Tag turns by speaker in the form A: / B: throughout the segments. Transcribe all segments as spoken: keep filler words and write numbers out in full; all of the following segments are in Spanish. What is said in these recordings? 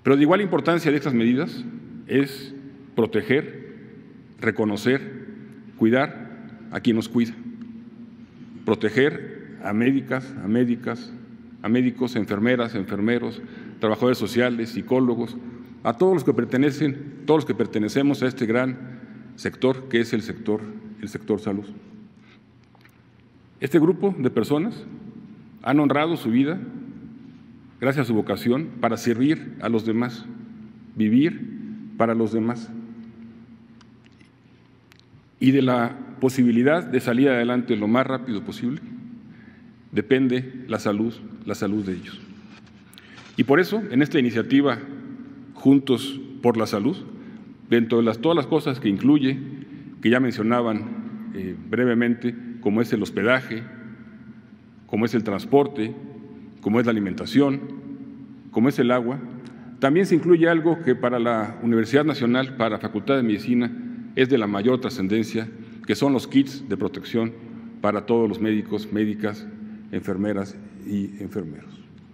A: Pero de igual importancia de estas medidas es proteger, reconocer, cuidar a quien nos cuida. Proteger a médicas, a médicas, a médicos, enfermeras, enfermeros, trabajadores sociales, psicólogos, a todos los que pertenecen, todos los que pertenecemos a este gran sector que es el sector, el sector salud. Este grupo de personas han honrado su vida gracias a su vocación para servir a los demás, vivir para los demás. Y de la posibilidad de salir adelante lo más rápido posible depende la salud, la salud de ellos. Y por eso, en esta iniciativa Juntos por la Salud, dentro de las, todas las cosas que incluye, que ya mencionaban eh, brevemente, como es el hospedaje, como es el transporte, como es la alimentación, como es el agua, también se incluye algo que para la Universidad Nacional, para la Facultad de Medicina, es de la mayor trascendencia, que son los kits de protección para todos los médicos, médicas, enfermeras y enfermeros.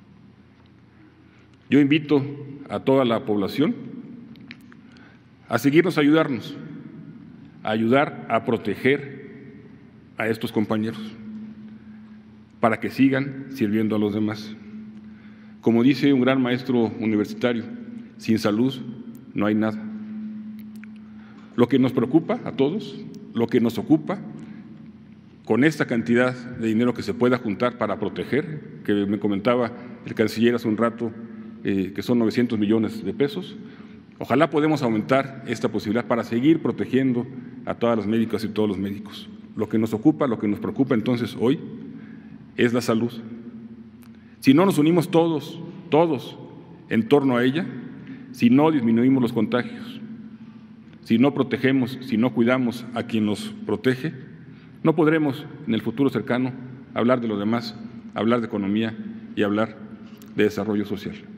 A: Yo invito a toda la población a seguirnos, a ayudarnos, a ayudar a proteger a estos compañeros, para que sigan sirviendo a los demás. Como dice un gran maestro universitario, sin salud no hay nada. Lo que nos preocupa a todos, lo que nos ocupa, con esta cantidad de dinero que se pueda juntar para proteger, que me comentaba el canciller hace un rato, eh, que son novecientos millones de pesos, ojalá podamos aumentar esta posibilidad para seguir protegiendo a todas las médicas y todos los médicos. Lo que nos ocupa, lo que nos preocupa entonces hoy es la salud. Si no nos unimos todos, todos en torno a ella, si no disminuimos los contagios, si no protegemos, si no cuidamos a quien nos protege, no podremos en el futuro cercano hablar de lo demás, hablar de economía y hablar de desarrollo social.